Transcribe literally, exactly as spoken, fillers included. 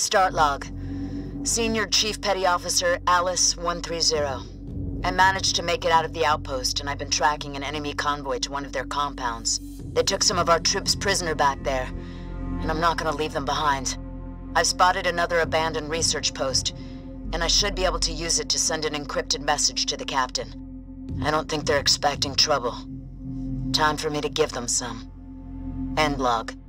Start log. Senior Chief Petty Officer Alice one three zero. I managed to make it out of the outpost, and I've been tracking an enemy convoy to one of their compounds. They took some of our troops prisoner back there, and I'm not gonna leave them behind. I've spotted another abandoned research post, and I should be able to use it to send an encrypted message to the captain. I don't think they're expecting trouble. Time for me to give them some. End log.